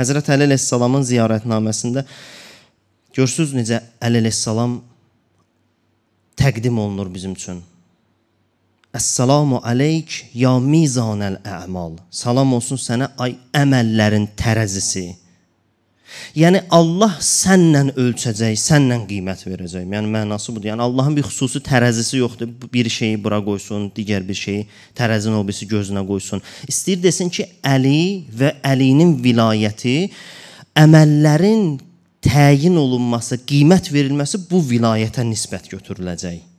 Həzrət Əli əleyhissalamın ziyarətnaməsində görürsünüz necə Əli əleyhissalam təqdim olunur bizim üçün. Əssalamu aleyk ya mizanəl ə'mal. Salam olsun sənə ay əməllərin tərəzisi. Yəni Allah səndən ölçəcək, səndən qiymət verəcək. Yəni mənası budur. Yəni Allahın bir xüsusi tərəzisi yoxdur. Bir şeyi bura qoysun, digər bir şeyi tərəzinin o birisi gözünə qoysun. İstəyir desin ki, Əli və Əlinin vilayəti, əməllərin təyin olunması, qiymət verilməsi bu vilayətə nisbət götürüləcək.